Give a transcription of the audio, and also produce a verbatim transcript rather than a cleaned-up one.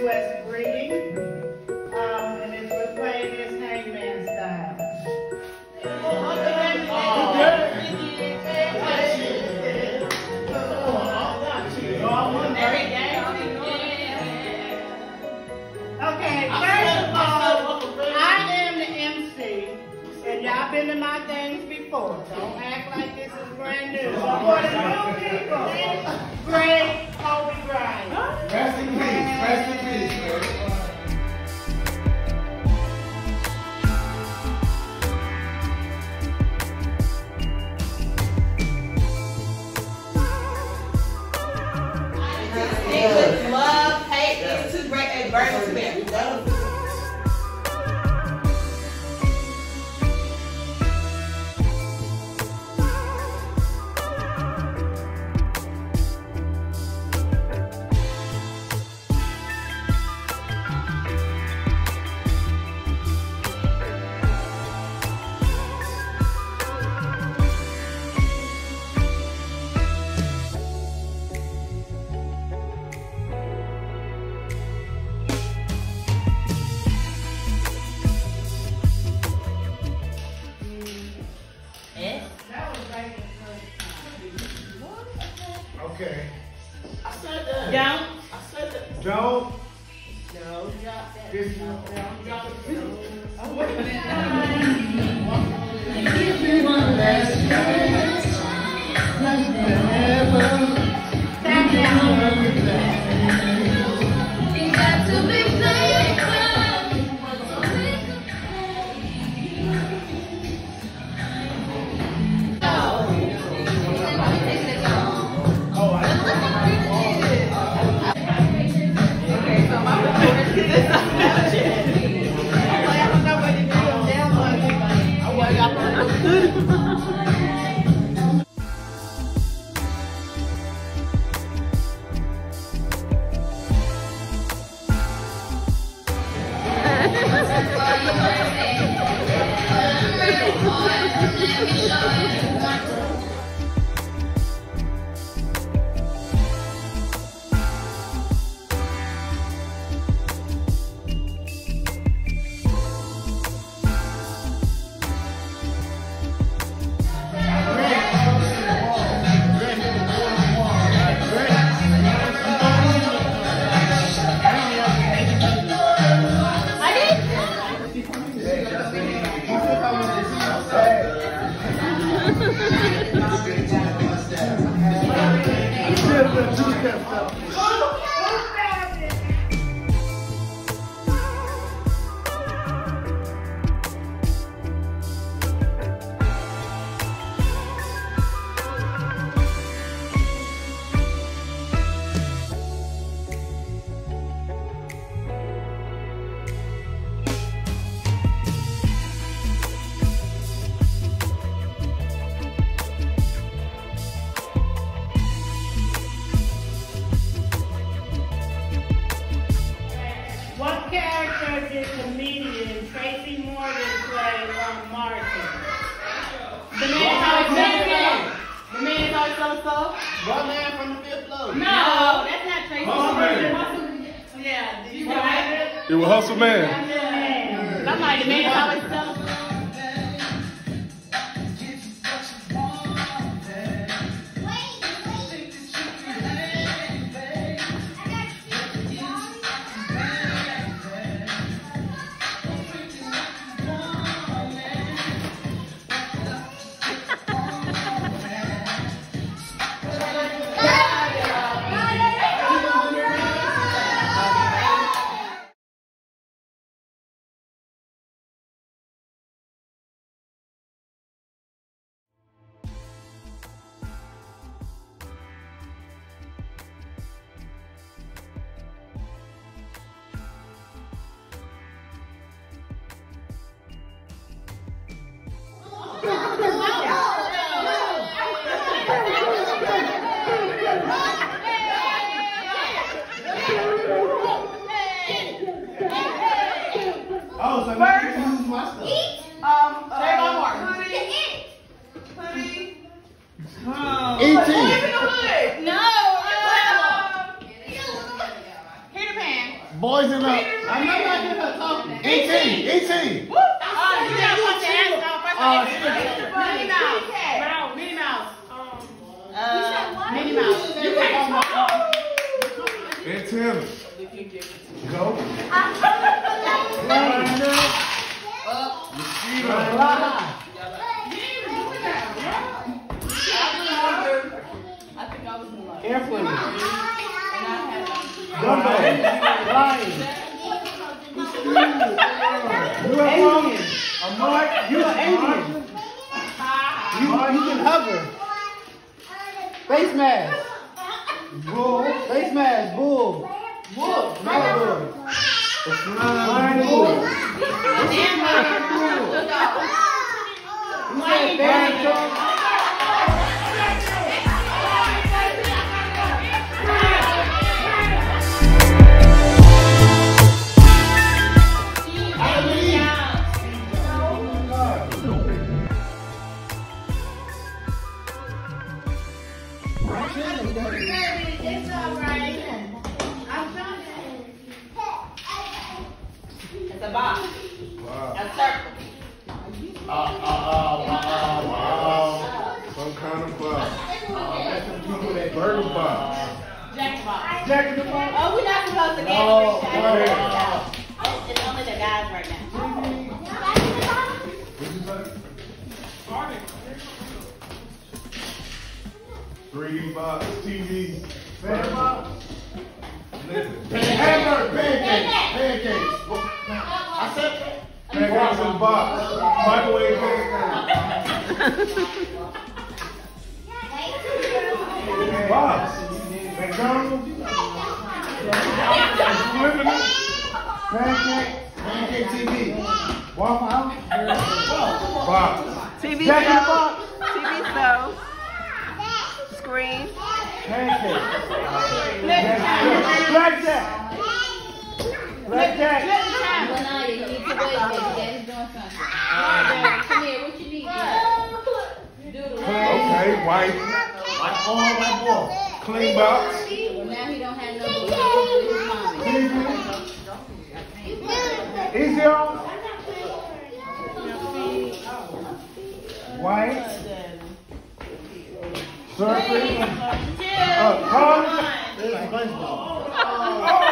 U S breeding, um, and it's, we're playing this hangman style. Okay, first of all, I am the M C, and y'all been to my things before. Don't act like this is brand new. So for the new people, Greg Kobe Bryant. Rest in peace, rest in peace, man. English, love, hate, is too great a burden to bear. Okay. I said that. Don't. I said that. Don't. No, you got that. This No, you got it. Oh, wait a minute. Give me one last chance. Never. Stand down. You got to be playing What character did comedian Tracy Morgan play on Martin? The man always so The man always so so? One man from the fifth floor. No, that's not Tracy Hustle Morgan. Man. Yeah, did you write it? It was Hustle Man. Yeah. I'm like, the man always so boys in the I'm not going to talk. E T. E T. Oh, you got to put your hands on first. Minnie Mouse. Minnie Mouse. Uh, Minnie Mouse. You can't talk. And Tim. Go. Mosquito. Carefully. Dumbo. Lion. You an alien. A mark. You an alien. You, you can hover. Face mask. Bull. Face mask. Bull. Bull. Bull. Flying bull. You said fairy tale. It's all right. I'm trying to. It's a box. Wow. A circle. Uh, uh, uh, uh, uh, some kind of box. Burger box. Jack box. Jack in the box. Oh, we're not supposed to get Oh, it. okay. It's only the guys right now. three D box, T V, fan box. Hamburger, pancakes, pancakes. I said pancakes in the box. Microwave pancakes. Box. McDonald's. Pancake, pancake T V. Waffle House. Box. T V Jack in the stove. box. T V stove. Screen. Pancake. Blackjack. Blackjack. Well, no, you need to wait, baby. Daddy's doing something. Come here, what you need? Okay, white. White all white ball. Clean box. Well, now he don't have no with his mommy. Easy on. White. Surfing. Uh, cards.